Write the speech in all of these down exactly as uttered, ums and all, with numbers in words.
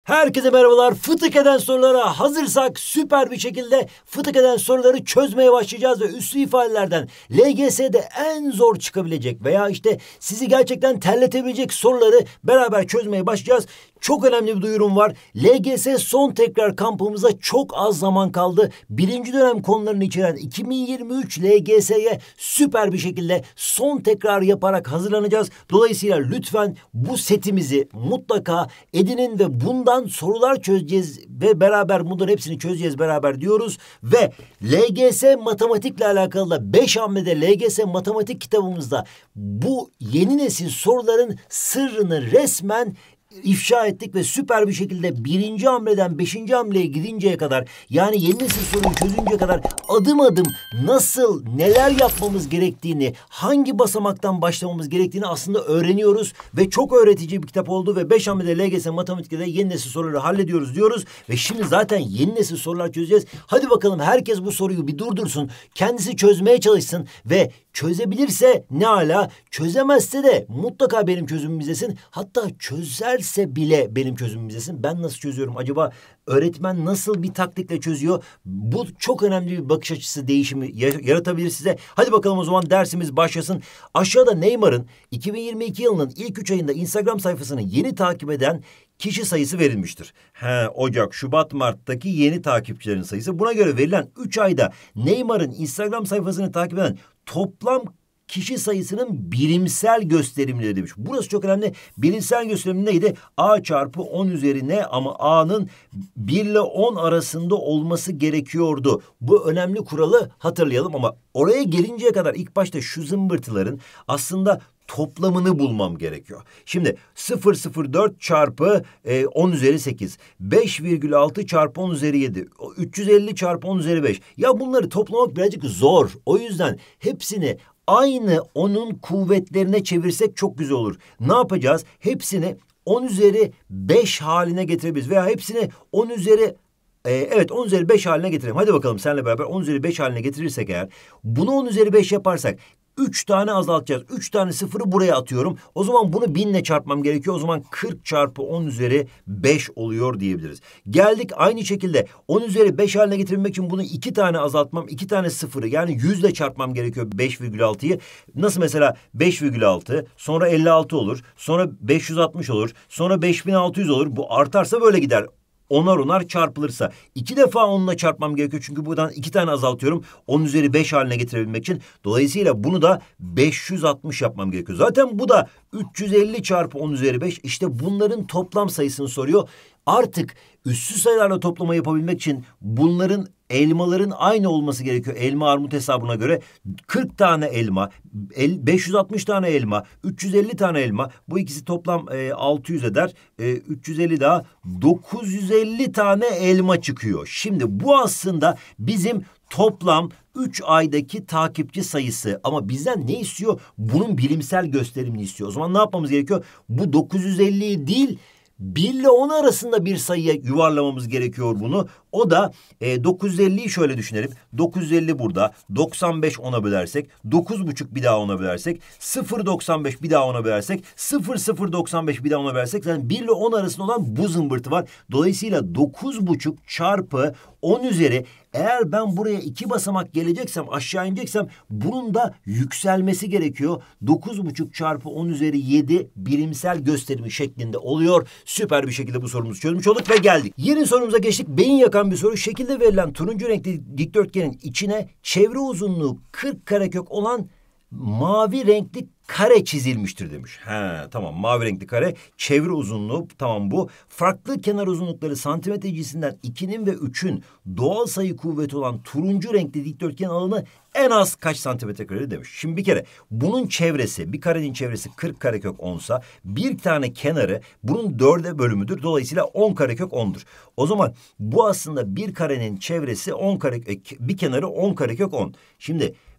Herkese merhabalar. Fıtık eden sorulara hazırsak süper bir şekilde fıtık eden soruları çözmeye başlayacağız ve üslü ifadelerden L G S'de en zor çıkabilecek veya işte sizi gerçekten terletebilecek soruları beraber çözmeye başlayacağız. Çok önemli bir duyurum var. L G S son tekrar kampımıza çok az zaman kaldı. Birinci dönem konularını içeren iki bin yirmi üç L G S'ye süper bir şekilde son tekrar yaparak hazırlanacağız. Dolayısıyla lütfen bu setimizi mutlaka edinin ve bundan sorular çözeceğiz ve beraber bunların hepsini çözeceğiz beraber diyoruz. Ve L G S matematikle alakalı da beş hamlede L G S matematik kitabımızda bu yeni nesil soruların sırrını resmen ifşa ettik ve süper bir şekilde birinci hamleden beşinci hamleye gidinceye kadar, yani yeni nesil soruyu çözünceye kadar adım adım nasıl, neler yapmamız gerektiğini, hangi basamaktan başlamamız gerektiğini aslında öğreniyoruz ve çok öğretici bir kitap oldu ve beş hamlede L G S matematikte de yeni nesil soruları hallediyoruz diyoruz ve şimdi zaten yeni nesil sorular çözeceğiz. Hadi bakalım herkes bu soruyu bir durdursun, kendisi çözmeye çalışsın ve çözebilirse ne ala, çözemezse de mutlaka benim çözümümü izlesin. Hatta çözerse bile benim çözümümü izlesin. Ben nasıl çözüyorum acaba? Öğretmen nasıl bir taktikle çözüyor? Bu çok önemli bir bakış açısı değişimi yaratabilir size. Hadi bakalım o zaman dersimiz başlasın. Aşağıda Neymar'ın iki bin yirmi iki yılının ilk üç ayında Instagram sayfasını yeni takip eden kişi sayısı verilmiştir. He, Ocak, Şubat, Mart'taki yeni takipçilerin sayısı. Buna göre verilen üç ayda Neymar'ın Instagram sayfasını takip eden toplam kişi sayısının birimsel gösterimleri demiş. Burası çok önemli. Birimsel gösterim neydi? A çarpı on üzerine, ama A'nın bir ile on arasında olması gerekiyordu. Bu önemli kuralı hatırlayalım ama oraya gelinceye kadar ilk başta şu zımbırtıların aslında toplamını bulmam gerekiyor. Şimdi sıfır virgül sıfır dört çarpı e, on üzeri sekiz, beş virgül altı çarpı on üzeri yedi, üç yüz elli çarpı on üzeri beş. Ya bunları toplamak birazcık zor. O yüzden hepsini aynı onun kuvvetlerine çevirsek çok güzel olur. Ne yapacağız? Hepsini on üzeri beş haline getirebiliriz veya hepsini on üzeri Ee, evet on üzeri beş haline getirelim. Hadi bakalım seninle beraber on üzeri beş haline getirirsek eğer, bunu on üzeri beş yaparsak üç tane azaltacağız. üç tane sıfırı buraya atıyorum. O zaman bunu binle çarpmam gerekiyor. O zaman kırk çarpı on üzeri beş oluyor diyebiliriz. Geldik aynı şekilde on üzeri beş haline getirmek için bunu iki tane azaltmam, iki tane sıfırı yani yüz ile çarpmam gerekiyor beş virgül altıyı. Nasıl mesela beş virgül altı, sonra elli altı olur, sonra beş yüz altmış olur, sonra beş bin altı yüz olur. Bu artarsa böyle gider. Onar onar çarpılırsa. iki defa onunla çarpmam gerekiyor. Çünkü buradan iki tane azaltıyorum. on üzeri beş haline getirebilmek için. Dolayısıyla bunu da beş yüz altmış yapmam gerekiyor. Zaten bu da üç yüz elli çarpı on üzeri beş. İşte bunların toplam sayısını soruyor. Artık üssü sayılarla toplama yapabilmek için bunların, elmaların aynı olması gerekiyor. Elma armut hesabına göre kırk tane elma, beş yüz altmış tane elma, üç yüz elli tane elma. Bu ikisi toplam e, altı yüz eder. E, üç yüz elli daha dokuz yüz elli tane elma çıkıyor. Şimdi bu aslında bizim toplam üç aydaki takipçi sayısı. Ama bizden ne istiyor? Bunun bilimsel gösterimini istiyor. O zaman ne yapmamız gerekiyor? Bu dokuz yüz elliyi değil, bir ile on arasında bir sayıya yuvarlamamız gerekiyor bunu. O da e, dokuz yüz elliyi şöyle düşünelim. dokuz yüz elli burada. doksan beş ona bölersek. dokuz buçuk bir daha ona bölersek. sıfır virgül doksan beş bir daha ona bölersek. sıfır virgül sıfır doksan beş bir daha ona bölersek. Yani bir ile on arasında olan bu zımbırtı var. Dolayısıyla dokuz buçuk çarpı on üzeri, eğer ben buraya iki basamak geleceksem, aşağı ineceksem bunun da yükselmesi gerekiyor. dokuz buçuk çarpı on üzeri yedi birimsel gösterimi şeklinde oluyor. Süper bir şekilde bu sorumuzu çözmüş olduk ve geldik. Yeni sorumuza geçtik. Beyin yakan bir soru. Şekilde verilen turuncu renkli dikdörtgenin içine çevre uzunluğu kırk karekök olan mavi renkli kare çizilmiştir demiş. He, tamam, mavi renkli kare, çevre uzunluğu tamam bu. Farklı kenar uzunlukları santimetre cinsinden ikinin ve üçün doğal sayı kuvveti olan turuncu renkli dikdörtgenin alanı en az kaç santimetre kare demiş. Şimdi bir kere bunun çevresi, bir karenin çevresi kırk karekök onsa, bir tane kenarı bunun dörde bölümüdür. Dolayısıyla on karekök ondur. O zaman bu aslında bir karenin çevresi on karekök, bir kenarı on karekök on. Şimdi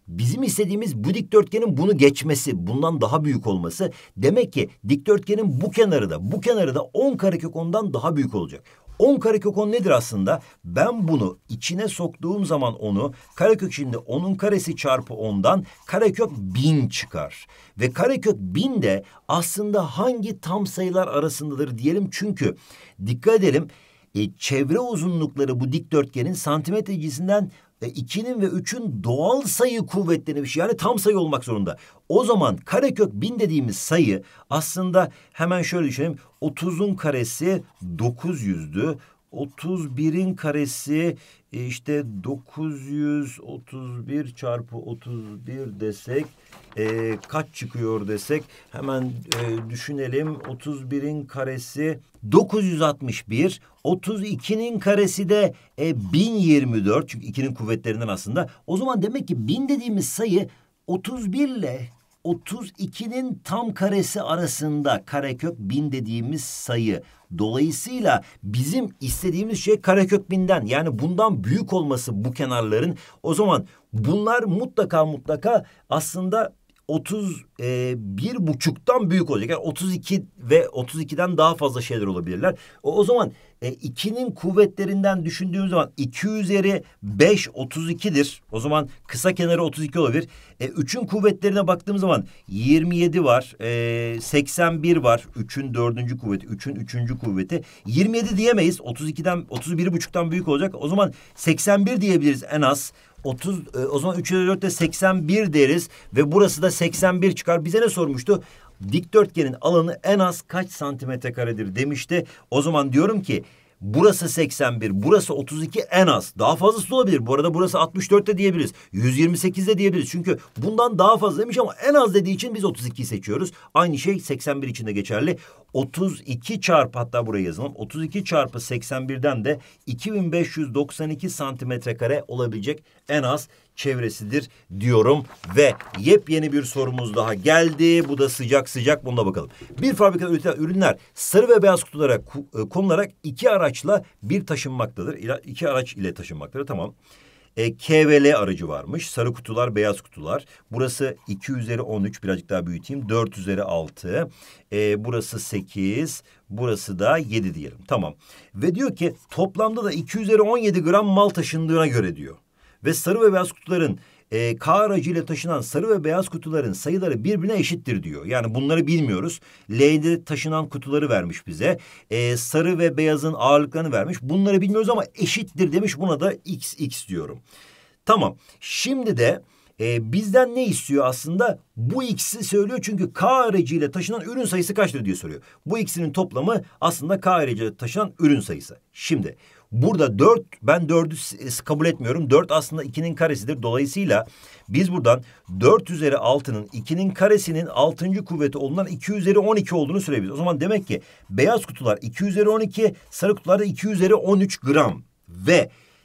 bizim istediğimiz bu dikdörtgenin bunu geçmesi, bundan daha büyük olması. Demek ki dikdörtgenin bu kenarı da bu kenarı da on karekök ondan daha büyük olacak. on karekök on nedir aslında? Ben bunu içine soktuğum zaman onu karekök içinde onun karesi çarpı ondan karekök bin çıkar. Ve karekök bin de aslında hangi tam sayılar arasındadır diyelim. Çünkü dikkat edelim e, çevre uzunlukları bu dikdörtgenin santimetre cinsinden e, ikinin ve üçün doğal sayı kuvvetlenmiş. Yani tam sayı olmak zorunda. O zaman karekök bin dediğimiz sayı aslında hemen şöyle düşünelim. otuzun karesi dokuz yüzdü. otuz birin karesi e, işte dokuz yüz otuz bir çarpı otuz bir desek e, kaç çıkıyor desek hemen e, düşünelim. otuz birin karesi dokuz yüz altmış bir, otuz ikinin karesi de e, bin yirmi dört çünkü ikinin kuvvetlerinden aslında. O zaman demek ki bin dediğimiz sayı otuz bir ile otuz ikinin tam karesi arasında karekök bin dediğimiz sayı. Dolayısıyla bizim istediğimiz şey karekök binden, yani bundan büyük olması bu kenarların. O zaman bunlar mutlaka mutlaka aslında otuz bir buçuktan büyük olacak. Yani otuz iki ve otuz ikiden daha fazla şeyler olabilirler. O, o zaman e, ikinin kuvvetlerinden düşündüğümüz zaman iki üzeri beş otuz ikidir. O zaman kısa kenarı otuz iki olabilir. E, üçün kuvvetlerine baktığımız zaman yirmi yedi var, e, seksen bir var. üçün dördüncü kuvveti, üçün üçüncü kuvveti. yirmi yedi diyemeyiz. otuz ikiden otuz bir buçuktan büyük olacak. O zaman seksen bir diyebiliriz en az. otuz e, o zaman üç üzeri dörtte seksen bir deriz ve burası da seksen bir çıkar. Bize ne sormuştu? Dikdörtgenin alanı en az kaç santimetre karedir demişti. O zaman diyorum ki burası seksen bir, burası otuz iki en az. Daha fazlası olabilir. Bu arada burası altmış dört de diyebiliriz. yüz yirmi sekiz de diyebiliriz. Çünkü bundan daha fazla demiş ama en az dediği için biz otuz ikiyi seçiyoruz. Aynı şey seksen bir için de geçerli. otuz iki çarpı, hatta buraya yazalım. otuz iki çarpı seksen birden de iki bin beş yüz doksan iki santimetre kare olabilecek en az çevresidir diyorum ve yepyeni bir sorumuz daha geldi. Bu da sıcak sıcak, buna bakalım. Bir fabrikada üretilen ürünler sarı ve beyaz kutulara konularak iki araçla bir taşınmaktadır. İki araç ile taşınmaktadır. Tamam. E, K ve L aracı varmış. Sarı kutular, beyaz kutular. Burası iki üzeri on üç, birazcık daha büyüteyim. dört üzeri altı. E, burası sekiz. Burası da yedi diyelim. Tamam. Ve diyor ki toplamda da iki üzeri on yedi gram mal taşındığına göre diyor. Ve sarı ve beyaz kutuların e, K aracıyla taşınan sarı ve beyaz kutuların sayıları birbirine eşittir diyor. Yani bunları bilmiyoruz. L'de taşınan kutuları vermiş bize. E, sarı ve beyazın ağırlıklarını vermiş. Bunları bilmiyoruz ama eşittir demiş. Buna da x x diyorum. Tamam. Şimdi de e, bizden ne istiyor aslında? Bu x'i söylüyor çünkü K aracıyla taşınan ürün sayısı kaçtır diye soruyor. Bu ikisinin toplamı aslında K aracıyla taşınan ürün sayısı. Şimdi burada dört, ben dördü kabul etmiyorum. dört aslında ikinin karesidir. Dolayısıyla biz buradan dört üzeri altının ikinin karesinin altıncı kuvveti olduğundan iki üzeri on iki olduğunu söyleyebiliriz. O zaman demek ki beyaz kutular iki üzeri on iki, sarı kutular da iki üzeri on üç gram. Ve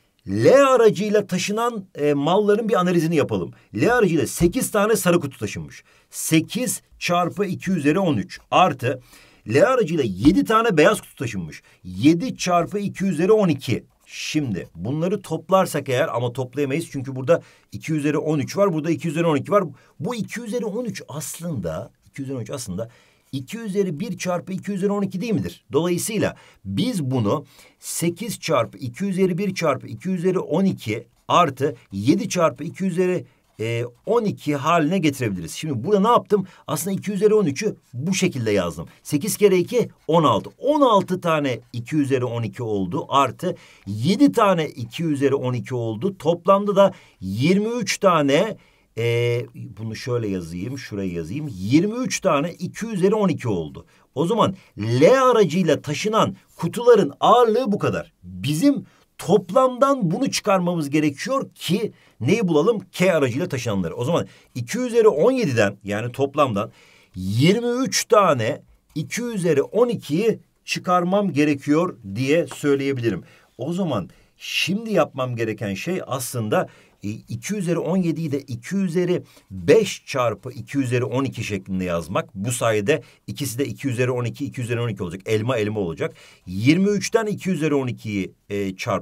L aracıyla taşınan e, malların bir analizini yapalım. L aracıyla sekiz tane sarı kutu taşınmış. sekiz çarpı iki üzeri on üç artı L aracıyla yedi tane beyaz kutu taşınmış. yedi çarpı iki üzeri on iki. Şimdi bunları toplarsak eğer, ama toplayamayız çünkü burada iki üzeri on üç var. Burada iki üzeri on iki var. Bu iki üzeri on üç aslında iki üzeri on üç aslında iki üzeri bir çarpı iki üzeri on iki değil midir? Dolayısıyla biz bunu sekiz çarpı iki üzeri bir çarpı iki üzeri on iki artı yedi çarpı iki üzeri on iki haline getirebiliriz. Şimdi burada ne yaptım? Aslında iki üzeri on üçü bu şekilde yazdım. sekiz kere iki on altı. on altı tane iki üzeri on iki oldu. Artı yedi tane iki üzeri on iki oldu. Toplamda da yirmi üç tane, e, bunu şöyle yazayım, şuraya yazayım. yirmi üç tane iki üzeri on iki oldu. O zaman L aracıyla taşınan kutuların ağırlığı bu kadar. Bizim toplamdan bunu çıkarmamız gerekiyor ki neyi bulalım? K aracıyla taşınanları. O zaman iki üzeri on yediden, yani toplamdan yirmi üç tane iki üzeri on ikiyi çıkarmam gerekiyor diye söyleyebilirim. O zaman şimdi yapmam gereken şey aslında iki üzeri on yediyi de iki üzeri beş çarpı iki üzeri on iki şeklinde yazmak. Bu sayede ikisi de iki üzeri on iki, iki üzeri on iki olacak. Elma elma olacak. yirmi üçten iki üzeri on ikiyi e, çarp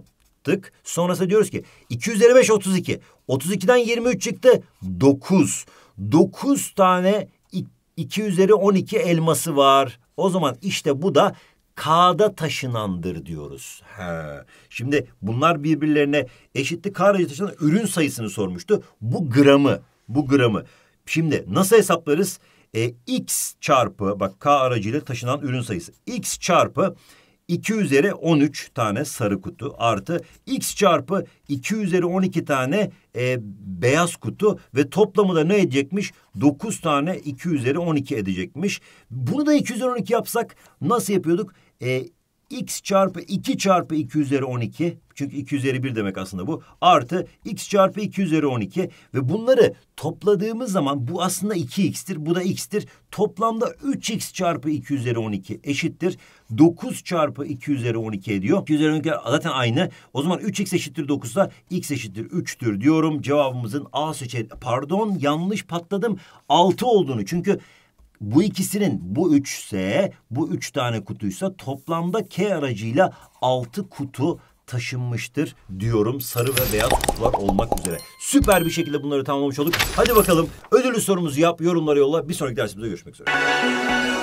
yaptık. Sonrasında diyoruz ki iki üzeri beş otuz iki. otuz ikiden yirmi üç çıktı. dokuz. dokuz tane iki üzeri on iki elması var. O zaman işte bu da K'da taşınandır diyoruz. He. Şimdi bunlar birbirlerine eşitti. K aracı taşınan ürün sayısını sormuştu. Bu gramı, bu gramı. Şimdi nasıl hesaplarız? E, X çarpı, bak K aracıyla taşınan ürün sayısı. X çarpı iki üzeri on üç tane sarı kutu artı X çarpı iki üzeri on iki tane e, beyaz kutu ve toplamı da ne edecekmiş? dokuz tane iki üzeri on iki edecekmiş. Bunu da iki üzeri on iki yapsak nasıl yapıyorduk? E, X çarpı iki çarpı iki üzeri on iki, çünkü iki üzeri bir demek aslında bu, artı X çarpı iki üzeri on iki ve bunları topladığımız zaman bu aslında iki x'tir, bu da x'tir. Toplamda üç x çarpı iki üzeri on iki eşittir dokuz çarpı iki üzeri on iki ediyor. iki üzeri on iki zaten aynı. O zaman üç x eşittir dokuzsa x eşittir üç'tür diyorum. Cevabımızın A seçeneği, pardon yanlış patladım, altı olduğunu, çünkü bu ikisinin, bu üç ise, bu üç tane kutuysa toplamda K aracıyla altı kutu taşınmıştır diyorum. Sarı ve beyaz kutular olmak üzere. Süper bir şekilde bunları tamamlamış olduk. Hadi bakalım ödüllü sorumuzu yap, yorumlara yolla. Bir sonraki dersimizde görüşmek üzere.